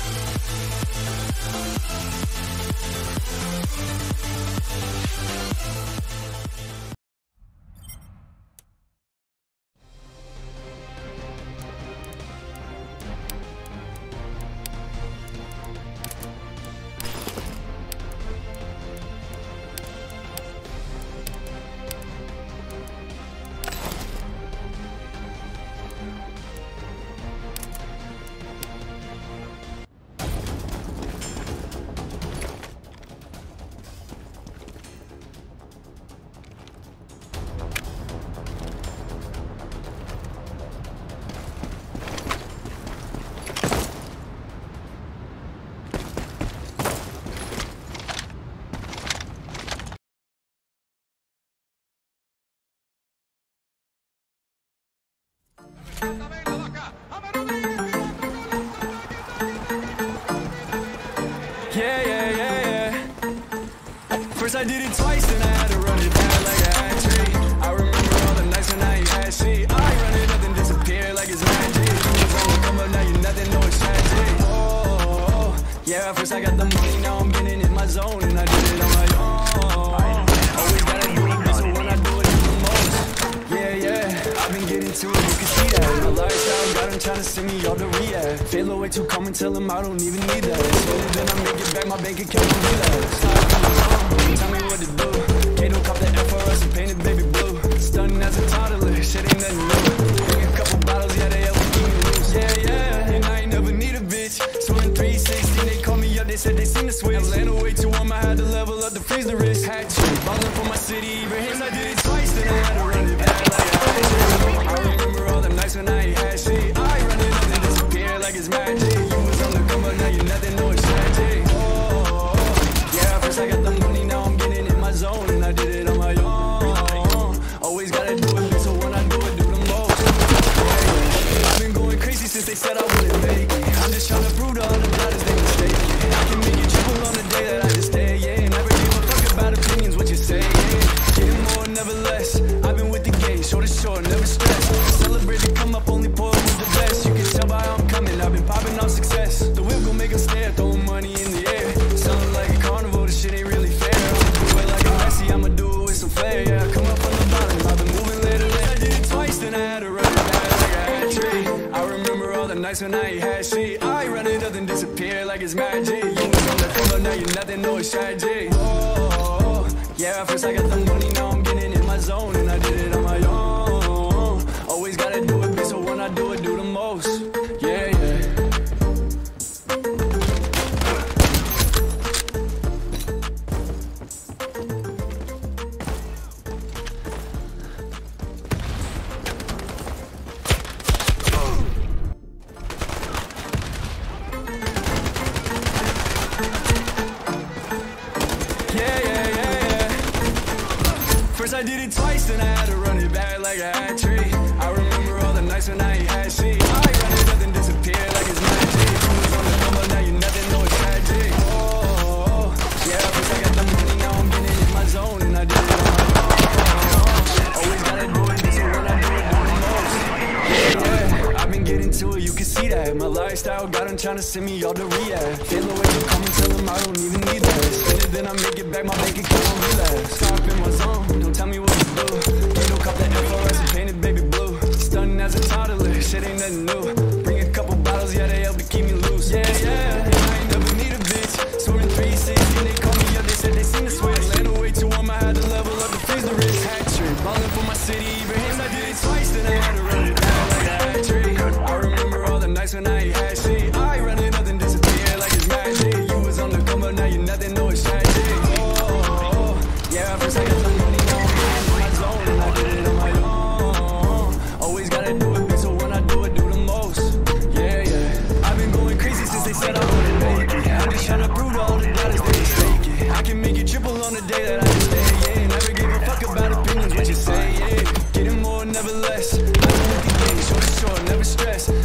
First I did it twice, then I had to run it back like a hat trick. I remember all the nights when I ain't had shit. I run it up and disappear like it's magic. You was on the come up, now you nothing, no it's tragic. Oh, yeah, first I got the money, now I'm getting in my zone, and I did it on my own. Always gotta do it, so when I do it, do the most. Yeah, I've been getting to it, you can see that. My lifestyle got him trying to send me all the rehab. Feel away too calm and tell him I don't even need that. Sooner than I make it back, my bank account don't relapse. Tell me what to do. Kato cop the F for us and painted baby blue. Stunning as a toddler, shit ain't nothing new. Bring a couple bottles, yeah, they help me keep me loose. Yeah, and I ain't never need a bitch. So in 316, they call me up, they said they seen the switch. Atlanta way too warm, I had to level up to freeze the wrist. Hat trick, ballin' for my city, even him, I did it twice, then I had to run it back like a hat trick. I remember all the nights when I ain't had shit. I run it up and disappear like it's magic. You was on the come up, now you nothing, no it's tragic. Yeah, first I got the money, now I'm getting in my zone, and I did it on my own. Always gotta do it, so when I do it, do the most. Yeah, I've been going crazy since they said I wouldn't make it. I'm just trying to prove to all the doubters they mistaken. I can make it triple on the day that I just stay, yeah. Never give a fuck about opinions, what you say, yeah. Getting more, never less. I've been with the game, short to short, never stress. Celebrate to come up, only pour with the best. You can tell by how I'm coming, I've been popping off success. The whip gon' make us stare, throwing money in the air. Sounding like a carnival, this shit ain't really fair. I'ma do it like a Messi, I'ma do it with some flair. Yeah, I come up from the bottom, I've been moving later. I did it twice, then I had to run it back like a hat trick. I remember all the nights when I ain't had shit. I run it up and disappear like it's magic. You was on the come up, now you nothing, no it's tragic. Oh, yeah, first I got the money, now I'm getting in my zone, and I did it on my own. Always gotta do it, so when I do it, do the most. Yeah. First I did it twice, then I had to run it back like a hat trick. I remember all the nights when I ain't had shit. I run it up and disappear like it's magic. You was on the come up, now you nothing, no it's tragic. Oh, yeah, first I got the money, now I'm getting in my zone, and I did it on my own. Always gotta do it, so when I do it, do the most. Yeah, I've been getting to it, you can see that. My lifestyle got him trying to send me all the rehab. Feel away to come and tell him I don't even need that. Spend it, then I make it back, my bank account don't relapse. Stop in my zone, don't tell me what to do. Kato cop the F for us and painted baby blue. Stunning as a toddler, shit ain't nothing new. Bring a couple bottles, yeah, they help to keep me loose. Yeah, and I ain't never need a bitch. So in 316, they call me up, they said they seen the switch. Atlanta way too warm, I had to level up to freeze the wrist. Hat trick, ballin' for my city, even him, I did it twice, then I had to run it down like a hat trick. I remember all the nights when I ain't had shit. I run it up and disappear like it's magic. You was on the come up, now you nothing, no it's tragic. Oh, yeah, first I got the money, now I'm getting in my zone, and I did it on my own. Always gotta do it, so when I do it, do the most. Yeah. I've been going crazy since they said I wouldn't make it. I'm just trying to prove to all the doubters they mistaken. I can make it triple on the day that I just stay, yeah. Never give a fuck about opinions, what you say, yeah. Getting more, never less. I've been with the game, short to short, never stress.